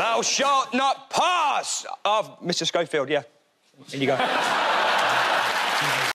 Thou shalt not pass! Of Mr. Schofield, yeah. In you go.